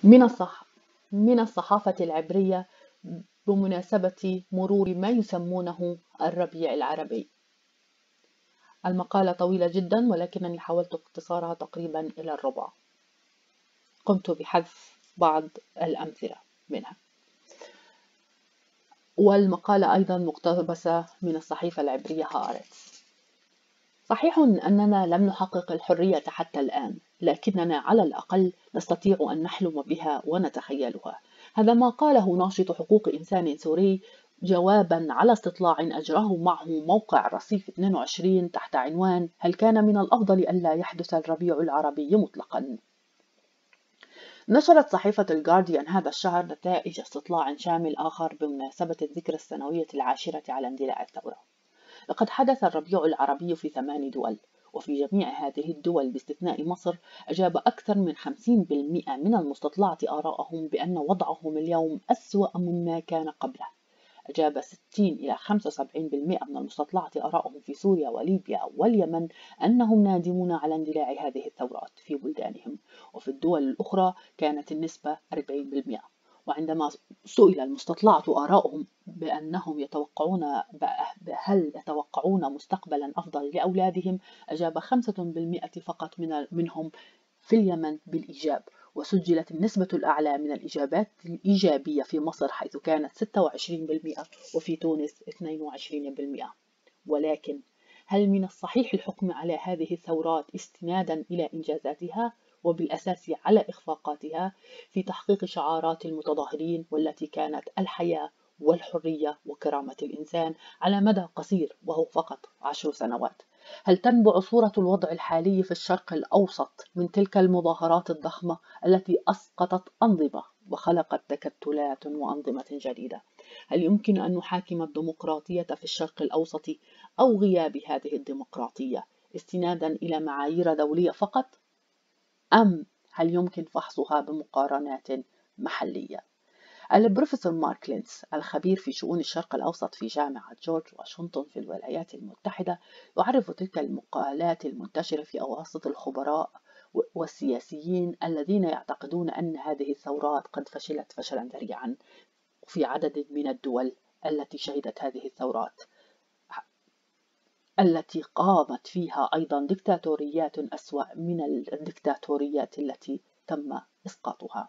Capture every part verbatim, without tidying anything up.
من الصح من الصحافة العبرية بمناسبة مرور ما يسمونه الربيع العربي. المقالة طويلة جدا ولكنني حاولت اختصارها تقريبا إلى الربع. قمت بحذف بعض الأمثلة منها، والمقالة أيضا مقتبسة من الصحيفة العبرية هآرتز. صحيح أننا لم نحقق الحرية حتى الآن، لكننا على الأقل نستطيع أن نحلم بها ونتخيلها. هذا ما قاله ناشط حقوق إنسان سوري جوابا على استطلاع أجراه معه موقع رصيف اثنين وعشرين تحت عنوان: هل كان من الأفضل ألا يحدث الربيع العربي مطلقا؟ نشرت صحيفة الجارديان هذا الشهر نتائج استطلاع شامل آخر بمناسبة الذكرى السنوية العاشرة على اندلاع الثورة. لقد حدث الربيع العربي في ثمان دول، وفي جميع هذه الدول باستثناء مصر أجاب أكثر من خمسين بالمئة من المستطلعة آراءهم بأن وضعهم اليوم أسوأ مما كان قبله. أجاب ستين إلى خمسة وسبعين بالمئة من المستطلعة آراءهم في سوريا وليبيا واليمن أنهم نادمون على اندلاع هذه الثورات في بلدانهم، وفي الدول الأخرى كانت النسبة أربعين بالمئة. وعندما سئل المستطلعة آراءهم بأنهم يتوقعون هل يتوقعون مستقبلا أفضل لأولادهم، أجاب خمسة بالمئة فقط من منهم في اليمن بالإيجاب. وسجلت النسبة الأعلى من الإجابات الإيجابية في مصر حيث كانت ستة وعشرين بالمئة، وفي تونس اثنين وعشرين بالمئة. ولكن هل من الصحيح الحكم على هذه الثورات استنادا إلى إنجازاتها وبالأساس على إخفاقاتها في تحقيق شعارات المتظاهرين والتي كانت الحياة والحرية وكرامة الإنسان على مدى قصير وهو فقط عشر سنوات؟ هل تنبع صورة الوضع الحالي في الشرق الأوسط من تلك المظاهرات الضخمة التي أسقطت أنظمة وخلقت تكتلات وأنظمة جديدة؟ هل يمكن أن نحاكم الديمقراطية في الشرق الأوسط أو غياب هذه الديمقراطية استنادا إلى معايير دولية فقط؟ أم هل يمكن فحصها بمقارنات محلية؟ البروفيسور مارك لينتس الخبير في شؤون الشرق الأوسط في جامعة جورج واشنطن في الولايات المتحدة يعرف تلك المقالات المنتشرة في أواسط الخبراء والسياسيين الذين يعتقدون أن هذه الثورات قد فشلت فشلا ذريعا في عدد من الدول التي شهدت هذه الثورات، التي قامت فيها أيضا دكتاتوريات أسوأ من الدكتاتوريات التي تم إسقاطها.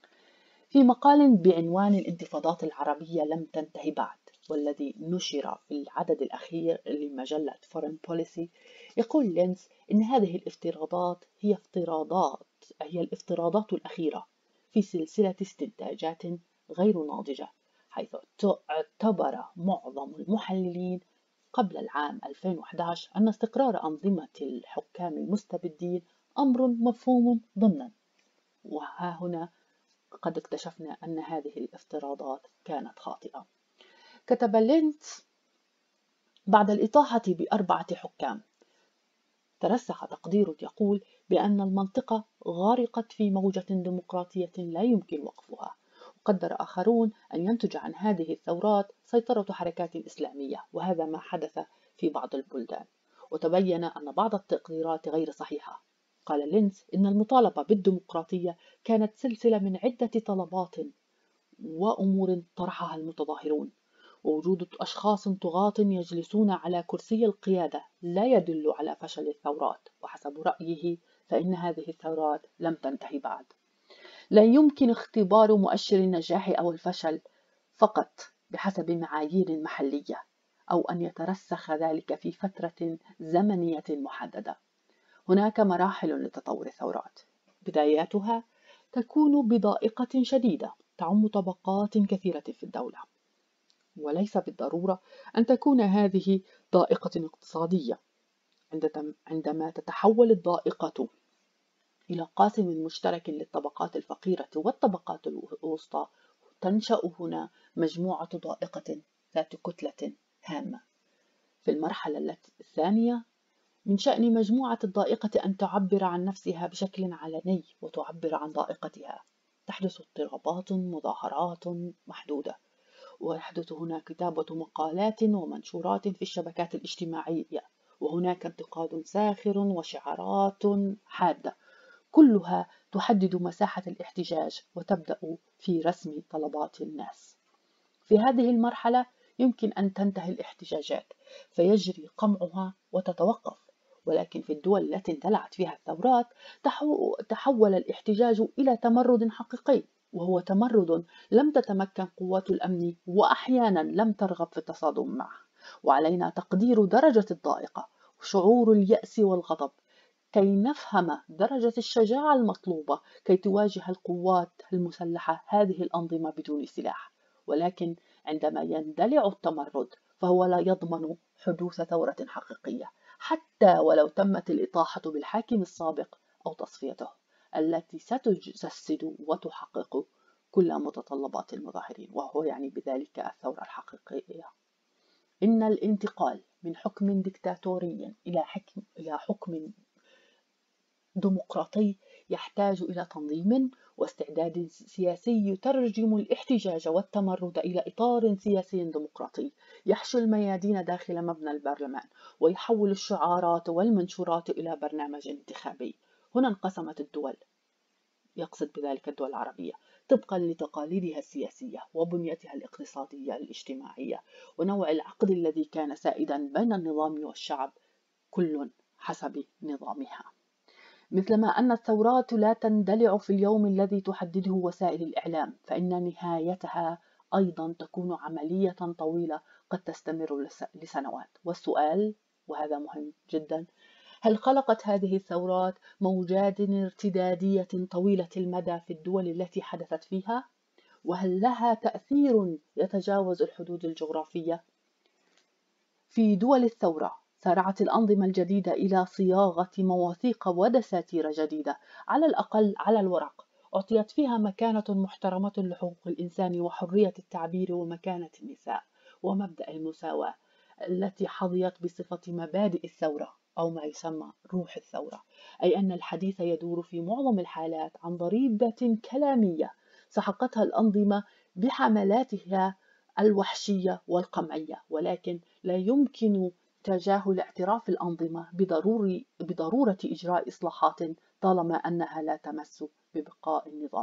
في مقال بعنوان الانتفاضات العربية لم تنتهي بعد، والذي نشر في العدد الأخير لمجلة Foreign Policy، يقول لينتس إن هذه الافتراضات هي افتراضات هي الافتراضات الأخيرة في سلسلة استنتاجات غير ناضجة، حيث اعتبر معظم المحللين قبل العام ألفين وأحد عشر أن استقرار أنظمة الحكام المستبدين أمر مفهوم ضمنا. وها هنا قد اكتشفنا أن هذه الافتراضات كانت خاطئة. كتب لينتس: بعد الإطاحة بأربعة حكام ترسخ تقدير يقول بأن المنطقة غارقت في موجة ديمقراطية لا يمكن وقفها. وقدر آخرون أن ينتج عن هذه الثورات سيطرة حركات إسلامية، وهذا ما حدث في بعض البلدان. وتبين أن بعض التقديرات غير صحيحة. قال لينتس إن المطالبة بالديمقراطية كانت سلسلة من عدة طلبات وأمور طرحها المتظاهرون، ووجود أشخاص طغاة يجلسون على كرسي القيادة لا يدل على فشل الثورات. وحسب رأيه فإن هذه الثورات لم تنتهي بعد. لا يمكن اختبار مؤشر النجاح أو الفشل فقط بحسب معايير محلية، أو أن يترسخ ذلك في فترة زمنية محددة. هناك مراحل لتطور الثورات، بداياتها تكون بضائقة شديدة تعم طبقات كثيرة في الدولة، وليس بالضرورة أن تكون هذه ضائقة اقتصادية. عندما تتحول الضائقة إلى قاسم مشترك للطبقات الفقيرة والطبقات الوسطى، تنشأ هنا مجموعة ضائقة ذات كتلة هامة. في المرحلة الثانية من شأن مجموعة الضائقة أن تعبر عن نفسها بشكل علني وتعبر عن ضائقتها. تحدث اضطرابات مظاهرات محدودة، ويحدث هنا كتابة مقالات ومنشورات في الشبكات الاجتماعية، وهناك انتقاد ساخر وشعارات حادة، كلها تحدد مساحة الاحتجاج وتبدأ في رسم طلبات الناس. في هذه المرحلة يمكن أن تنتهي الاحتجاجات فيجري قمعها وتتوقف، ولكن في الدول التي اندلعت فيها الثورات تحول الاحتجاج إلى تمرد حقيقي، وهو تمرد لم تتمكن قوات الأمن وأحيانا لم ترغب في التصادم معه. وعلينا تقدير درجة الضائقة وشعور اليأس والغضب كي نفهم درجة الشجاعة المطلوبة كي تواجه القوات المسلحة هذه الأنظمة بدون سلاح. ولكن عندما يندلع التمرد فهو لا يضمن حدوث ثورة حقيقية، حتى ولو تمت الإطاحة بالحاكم السابق أو تصفيته، التي ستجسد وتحقق كل متطلبات المظاهرين، وهو يعني بذلك الثورة الحقيقية. إن الانتقال من حكم ديكتاتوري إلى حكم إلى حكم ديمقراطي يحتاج إلى تنظيم واستعداد سياسي يترجم الاحتجاج والتمرد إلى إطار سياسي ديمقراطي يحشو الميادين داخل مبنى البرلمان ويحول الشعارات والمنشورات إلى برنامج انتخابي. هنا انقسمت الدول، يقصد بذلك الدول العربية، طبقا لتقاليدها السياسية وبنيتها الاقتصادية الاجتماعية ونوع العقد الذي كان سائدا بين النظام والشعب، كل حسب نظامها. مثلما أن الثورات لا تندلع في اليوم الذي تحدده وسائل الإعلام، فإن نهايتها أيضا تكون عملية طويلة قد تستمر لسنوات. والسؤال، وهذا مهم جدا، هل خلقت هذه الثورات موجات ارتدادية طويلة المدى في الدول التي حدثت فيها؟ وهل لها تأثير يتجاوز الحدود الجغرافية؟ في دول الثورة سارعت الأنظمة الجديدة إلى صياغة مواثيق ودساتير جديدة، على الأقل على الورق، أعطيت فيها مكانة محترمة لحقوق الإنسان وحرية التعبير ومكانة النساء ومبدأ المساواة التي حظيت بصفة مبادئ الثورة أو ما يسمى روح الثورة، أي أن الحديث يدور في معظم الحالات عن ضريبة كلامية سحقتها الأنظمة بحملاتها الوحشية والقمعية. ولكن لا يمكن تجاهل اعتراف الأنظمة بضروري بضرورة إجراء إصلاحات طالما أنها لا تمس ببقاء النظام.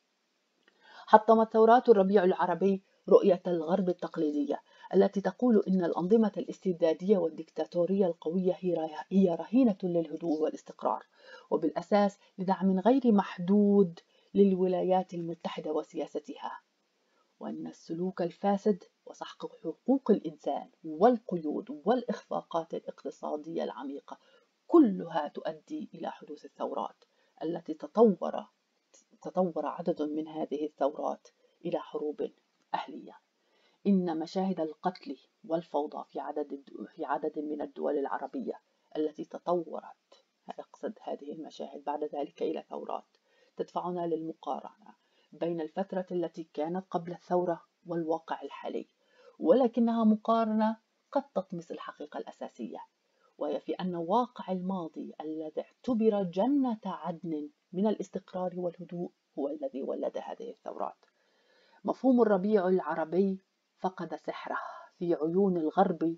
حطمت ثورات الربيع العربي رؤية الغرب التقليدية التي تقول إن الأنظمة الاستبدادية والديكتاتورية القوية هي رهينة للهدوء والاستقرار، وبالأساس لدعم غير محدود للولايات المتحدة وسياستها، وأن السلوك الفاسد وسحق حقوق الإنسان والقيود والإخفاقات الاقتصادية العميقة كلها تؤدي إلى حدوث الثورات التي تطور تطور عدد من هذه الثورات إلى حروب أهلية. إن مشاهد القتل والفوضى في عدد في عدد من الدول العربية التي تطورت، أقصد هذه المشاهد بعد ذلك إلى ثورات، تدفعنا للمقارنة بين الفترة التي كانت قبل الثورة والواقع الحالي، ولكنها مقارنة قد تطمس الحقيقة الأساسية، وهي في أن واقع الماضي الذي اعتبر جنة عدن من الاستقرار والهدوء هو الذي ولد هذه الثورات. مفهوم الربيع العربي فقد سحره في عيون الغرب،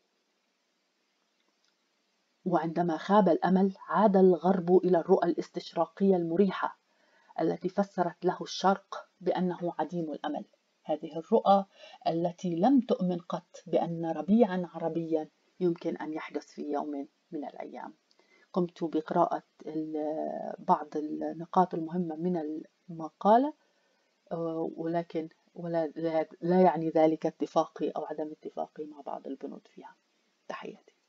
وعندما خاب الأمل عاد الغرب إلى الرؤى الاستشراقية المريحة التي فسرت له الشرق بأنه عديم الأمل. هذه الرؤى التي لم تؤمن قط بأن ربيعا عربيا يمكن أن يحدث في يوم من الأيام. قمت بقراءة بعض النقاط المهمة من المقالة، ولكن ولا لا يعني ذلك اتفاقي أو عدم اتفاقي مع بعض البنود فيها. تحياتي.